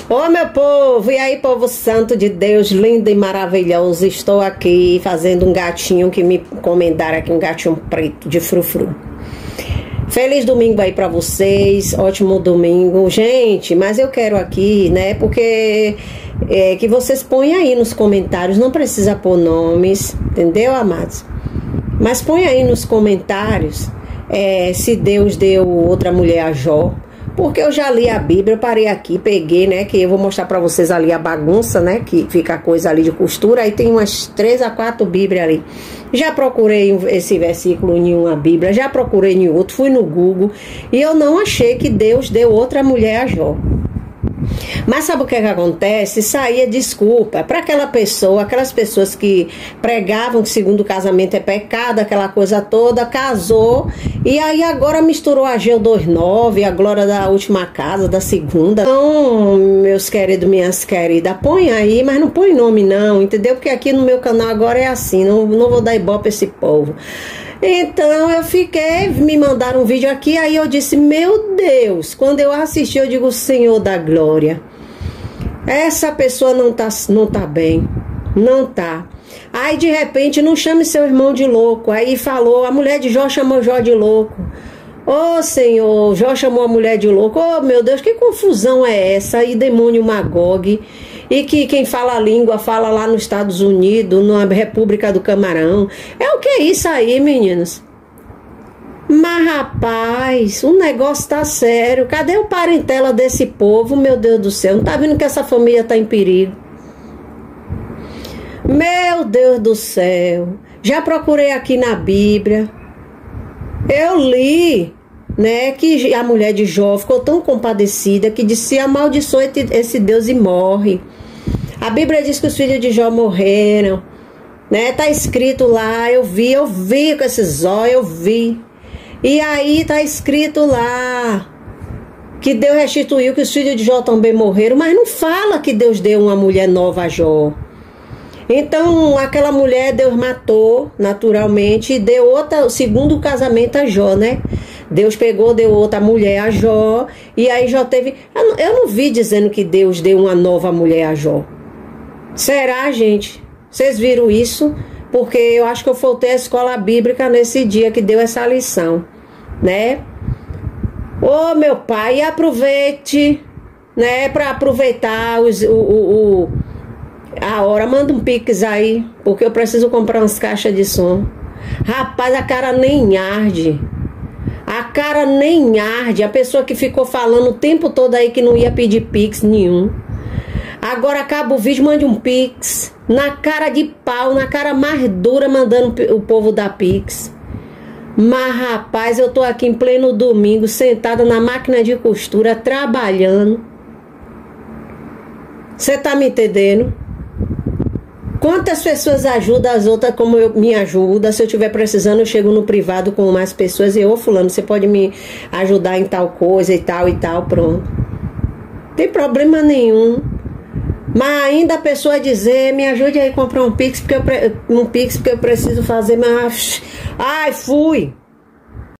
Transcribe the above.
Ô meu povo, e aí povo santo de Deus, lindo e maravilhoso. Estou aqui fazendo um gatinho que me encomendaram aqui, um gatinho preto de frufru. Feliz domingo aí pra vocês, ótimo domingo. Gente, mas eu quero aqui, né, porque que vocês ponham aí nos comentários, não precisa pôr nomes, entendeu, amados? Mas põe aí nos comentários se Deus deu outra mulher a Jó. Porque eu já li a Bíblia, eu parei aqui, peguei, né, que eu vou mostrar pra vocês ali a bagunça, né, que fica a coisa ali de costura, aí tem umas 3 a 4 Bíblias ali. Já procurei esse versículo em uma Bíblia, já procurei em outro, fui no Google, e eu não achei que Deus deu outra mulher a Jó. Mas sabe o que acontece? Isso aí é desculpa para aquela pessoa, aquelas pessoas que pregavam que segundo o casamento é pecado, aquela coisa toda, casou e aí agora misturou a Ageu 2:9, a glória da última casa, da segunda. Então, meus queridos, minhas queridas, põe aí, mas não põe nome não, entendeu? Porque aqui no meu canal agora é assim, não vou dar ibope pra esse povo. Então eu fiquei, me mandaram um vídeo aqui, aí eu disse, meu Deus, quando eu assisti eu digo, Senhor da glória, essa pessoa não tá bem, não tá. Aí de repente, não chame seu irmão de louco, aí falou, a mulher de Jó chamou Jó de louco. Ô Senhor, Jó chamou a mulher de louco, ô meu Deus, que confusão é essa, aí demônio Magog. E que quem fala a língua fala lá nos Estados Unidos, na República do Camarão. É o que é isso aí, meninas? Mas rapaz, o negócio tá sério. Cadê o parentela desse povo, meu Deus do céu? Não tá vendo que essa família tá em perigo? Meu Deus do céu. Já procurei aqui na Bíblia. Eu li, né, que a mulher de Jó ficou tão compadecida que disse, amaldiçoa esse Deus e morre. A Bíblia diz que os filhos de Jó morreram, né, tá escrito lá, eu vi com esses olhos, eu vi. E aí tá escrito lá que Deus restituiu, que os filhos de Jó também morreram, mas não fala que Deus deu uma mulher nova a Jó. Então, aquela mulher Deus matou, naturalmente, e deu outra, o segundo casamento a Jó, né? Deus pegou, deu outra mulher a Jó, e aí Jó teve... Eu não vi dizendo que Deus deu uma nova mulher a Jó. Será, gente? Vocês viram isso? Porque eu acho que eu faltei à escola bíblica nesse dia que deu essa lição, né? Ô, meu pai, aproveite, né? Para aproveitar a hora, manda um pix aí, porque eu preciso comprar umas caixas de som. Rapaz, a cara nem arde. A cara nem arde. A pessoa que ficou falando o tempo todo aí que não ia pedir pix nenhum. Agora acaba o vídeo, mande um pix. Na cara de pau, na cara mais dura, mandando o povo dar pix. Mas rapaz, eu tô aqui em pleno domingo, sentada na máquina de costura, trabalhando. Você tá me entendendo? Quantas pessoas ajudam as outras como me ajuda? Se eu estiver precisando, eu chego no privado com mais pessoas e ô fulano, você pode me ajudar em tal coisa e tal, pronto. Não tem problema nenhum. Mas ainda a pessoa dizer, me ajude aí a comprar um pix porque eu preciso fazer, mas ai, fui.